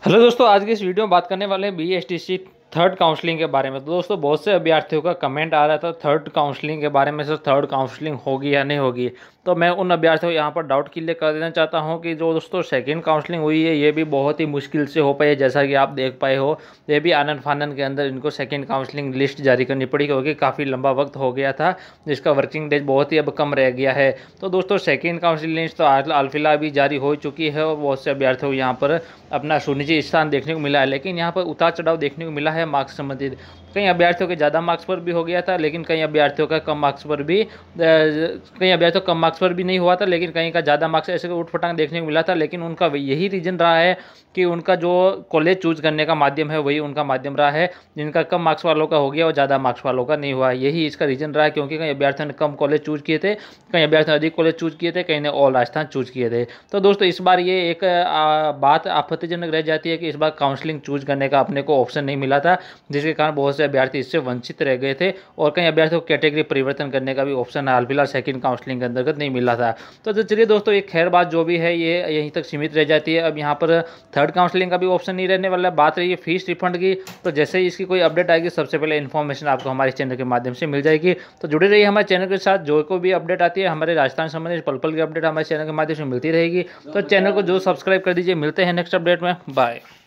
Hello दोस्तों, आज की इस वीडियो में बात करने वाले हैं BSTC थर्ड काउंसलिंग के बारे में। तो दोस्तों, बहुत से अभ्यर्थियों का कमेंट आ रहा था थर्ड काउंसलिंग के बारे में, सर थर्ड काउंसलिंग होगी या नहीं होगी। तो मैं उन अभ्यर्थियों को यहाँ पर डाउट क्लियर कर देना चाहता हूँ कि जो दोस्तों सेकंड काउंसलिंग हुई है ये भी बहुत ही मुश्किल से हो पाई है। जैसा कि आप देख पाए हो, ये भी आनन फानन के अंदर इनको सेकंड काउंसलिंग लिस्ट जारी करनी पड़ी, क्योंकि काफ़ी लंबा वक्त हो गया था जिसका वर्किंग डेज बहुत ही अब कम रह गया है। तो दोस्तों, सेकेंड काउंसलिंग लिस्ट तो हाल भी जारी हो चुकी है और बहुत से अभ्यर्थियों को यहाँ पर अपना सुनिश्चित स्थान देखने को मिला है। लेकिन यहाँ पर उतार चढ़ाव देखने को मिला है मार्क्स संबंधित। कई अभ्यर्थियों के ज़्यादा मार्क्स पर भी हो गया था, लेकिन कई अभ्यर्थियों का कम मार्क्स पर भी कई अभ्यर्थियों कम मार्क्स पर भी नहीं हुआ था, लेकिन कहीं का ज़्यादा मार्क्स ऐसे उठपटांग देखने को मिला था। लेकिन उनका यही रीज़न रहा है कि उनका जो कॉलेज चूज करने का माध्यम है वही उनका माध्यम रहा है। जिनका कम मार्क्स वालों का हो गया और ज़्यादा मार्क्स वालों का नहीं हुआ, यही इसका रीज़न रहा है। क्योंकि कई अभ्यर्थियों ने कम कॉलेज चूज किए थे, कई अभ्यर्थियों ने अधिक कॉलेज चूज किए थे, कई ने ऑल राजस्थान चूज किए थे। तो दोस्तों, इस बार ये एक बात आपत्तिजनक रह जाती है कि इस बार काउंसलिंग चूज करने का अपने को ऑप्शन नहीं मिला था, जिसके कारण बहुत से अभ्यर्थी इससे वंचित रह गए थे। और कई अभ्यर्थियों को कैटेगरी परिवर्तन करने का भी ऑप्शन हाल फिलहाल सेकंड काउंसलिंग के अंतर्गत नहीं मिला था। तो चलिए दोस्तों, एक खैर बात जो भी है ये यहीं तक सीमित रह जाती है। अब यहाँ पर थर्ड काउंसलिंग का भी ऑप्शन नहीं रहने वाला है। बात रही है फीस रिफंड की, तो जैसे ही इसकी कोई अपडेट आएगी सबसे पहले इन्फॉर्मेशन आपको हमारे चैनल के माध्यम से मिल जाएगी। तो जुड़े रहिए हमारे चैनल के साथ, जो कोई भी अपडेट आती है हमारे राजस्थान संबंधित पल पल की अपडेट हमारे चैनल के माध्यम से मिलती रहेगी। तो चैनल को जो सब्सक्राइब कर दीजिए। मिलते हैं नेक्स्ट अपडेट में, बाय।